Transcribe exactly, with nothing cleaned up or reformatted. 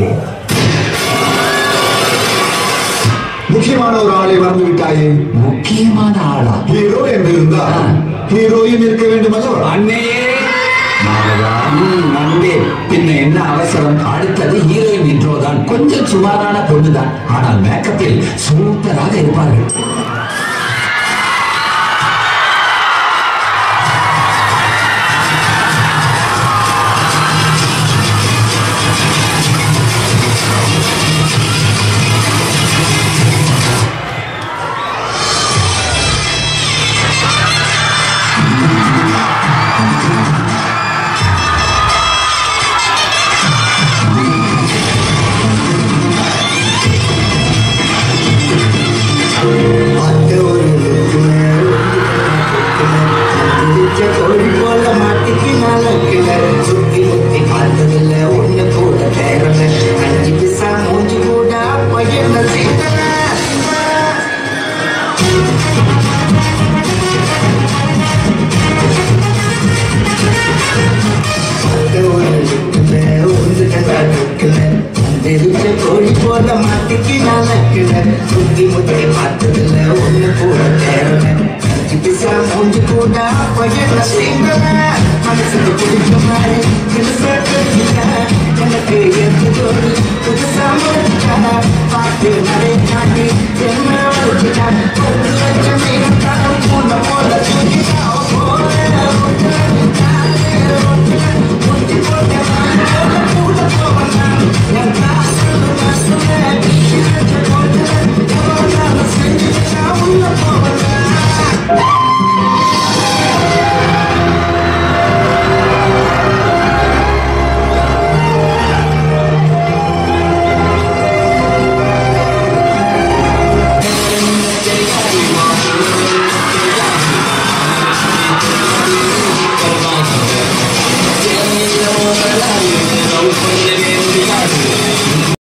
முக்கியமான ஒரு ஆளை வந்து விட்டாயே. முக்கியமான ஆளா? ஹீரோ என்று இருந்தால் ஹீரோயின் இருக்க வேண்டும் அல்லவா? அண்ணே நம்பே, பின்ன என்ன அவசரம்? அடுத்தது ஹீரோயின் இன்ட்ரோ தான். கொஞ்சம் சுமாரான பொண்ணுதான், ஆனால் மேக்கப்பில் சூப்பராக இருப்பார்கள். Mungkin